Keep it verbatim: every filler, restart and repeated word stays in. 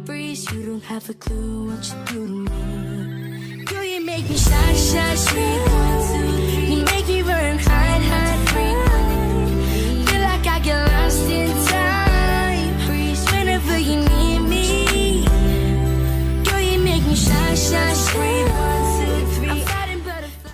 breeze. You don't have a clue what you do to me. Girl, you make me shy, shy, sweet.